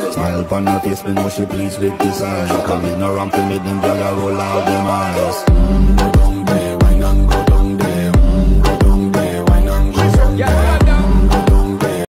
Smile upon her face, me know she pleased with this eyes. Come in around to me, them gyal a roll out them eyes.